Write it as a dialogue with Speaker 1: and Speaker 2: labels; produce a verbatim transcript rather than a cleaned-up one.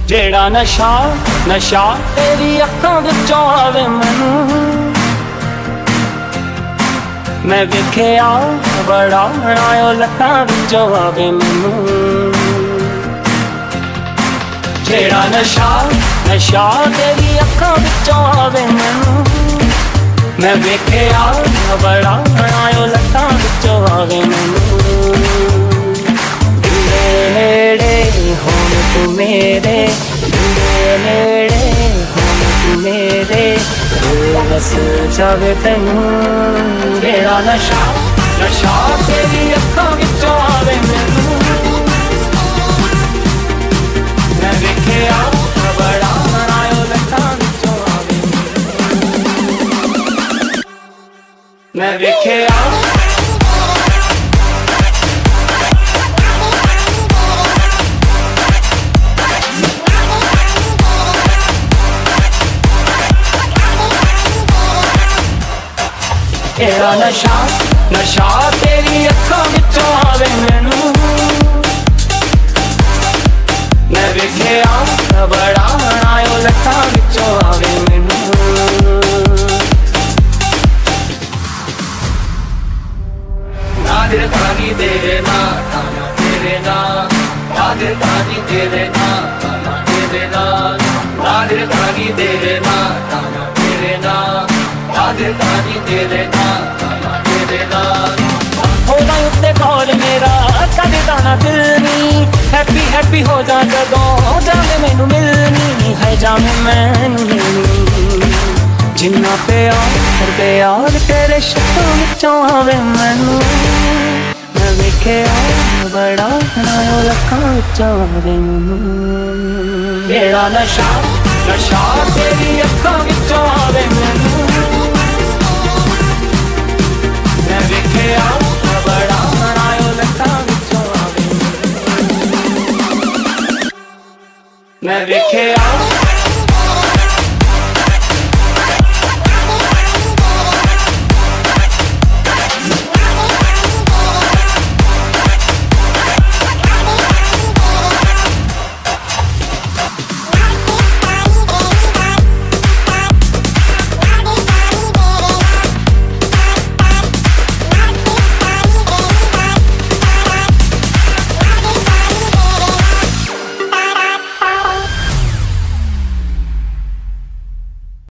Speaker 1: जेड़ा नशा नशा तेरी अखां विचों आवे मैनू, मैं वेखिया बड़ा आयो लखां विचों आवे मैनू। जेड़ा नशा नशा तेरी अखां विचों आवे मैनू, मैं वेखिया बड़ा आयो लखां विचों आवे मैनू। नेड़े होण तू मेरे, नेड़े होण तू मेरे, बस जावे तैनू। जेड़ा नशा नशा तेरी अखां विचों आवे मैनू, मैं वेखिया बड़ा आयो लखां विचों आवे मैनू। मैं वेखिया तेरा नशा नशा तेरी अखां विचों आवे मैनू, मैं वेखिया बड़ा आयो लखां विचों आवे मैनू। ना दिल तानी तेरे ना ताना तेरे ना, ना दिल तानी तेरे ना ताना तेरे ना, ना दिल तानी तेरे ना ताना तेरे ना, ना दिल तानी तेरे ना ताना तेरे ना। होना उत्ते कॉल मेरा कदे ताना दिल नी, हैप्पी हैप्पी हो जा जदों जावे मैनू मिलनी है, जावे मैनू मिलनी। जिन्ना प्यार प्यार तेरे शब्दों विचों आवे मैनू, मैं वेखिया बड़ा आयो लखां विचों आवे मैनू। जेड़ा नशा नशा तेरी अखां विचों आवे मैनू, मैं वेखिया बड़ा आयो लखां विचों आवे मैनू। मैं वेखिया